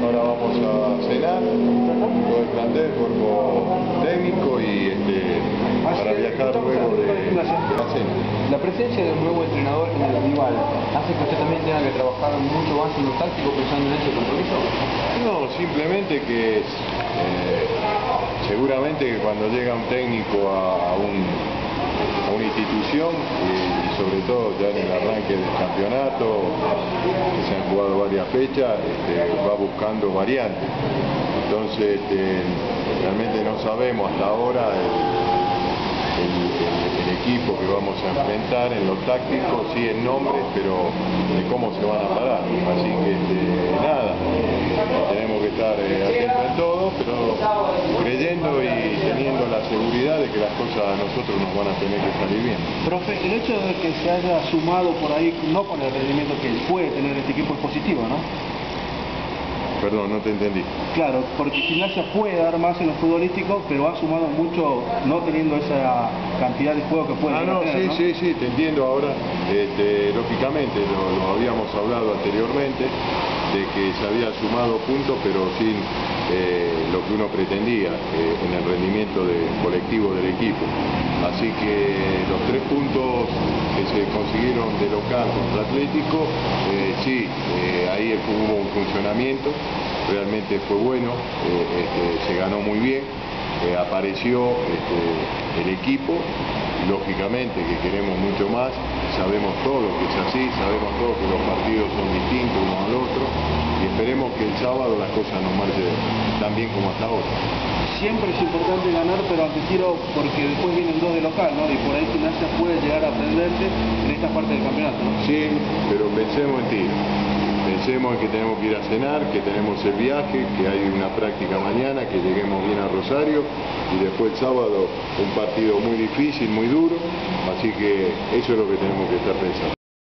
ahora vamos a cenar, todo el plantel, cuerpo técnico y para viajar luego de la cena. La presencia de un nuevo entrenador en el rival hace que usted también tenga que trabajar mucho más en lo táctico pensando en ese compromiso. No, simplemente que seguramente que cuando llega un técnico a una institución y sobre todo ya en el arranque del campeonato, que se han jugado varias fechas, va buscando variantes. Entonces realmente no sabemos hasta ahora el equipo que vamos a enfrentar en lo táctico, sí en nombres, pero de cómo se van a parar. Así que nada, tenemos que estar atentos en todo, pero creyendo y teniendo la seguridad de que las cosas a nosotros nos van a tener que salir bien. Profe, el hecho de que se haya sumado por ahí, no con el rendimiento que puede tener este equipo, es positivo, ¿no? Perdón, no te entendí. Claro, porque Gimnasia puede dar más en lo futbolístico, pero ha sumado mucho no teniendo esa cantidad de juego que puede tener, ¿no? Sí, te entiendo ahora. Lógicamente, lo habíamos hablado anteriormente, de que se había sumado puntos, pero sin lo que uno pretendía en el rendimiento colectivo del equipo. Así que los 3 puntos que se consiguieron de local contra Atlético, sí, ahí hubo un funcionamiento, realmente fue bueno, se ganó muy bien, apareció el equipo, lógicamente que queremos mucho más, sabemos todos que es así, sabemos todos que los partidos son distintos uno al otro y esperemos que el sábado las cosas nos marchen tan bien como hasta ahora. Siempre es importante ganar, pero ante tiro, porque después vienen 2 de local, ¿no? Y por ahí Gimnasia puede llegar a aprenderse en esta parte del campeonato, ¿no? Sí, pero pensemos en tiro. Pensemos en que tenemos que ir a cenar, que tenemos el viaje, que hay una práctica mañana, que lleguemos bien a Rosario y después el sábado un partido muy difícil, muy duro, así que eso es lo que tenemos que estar pensando.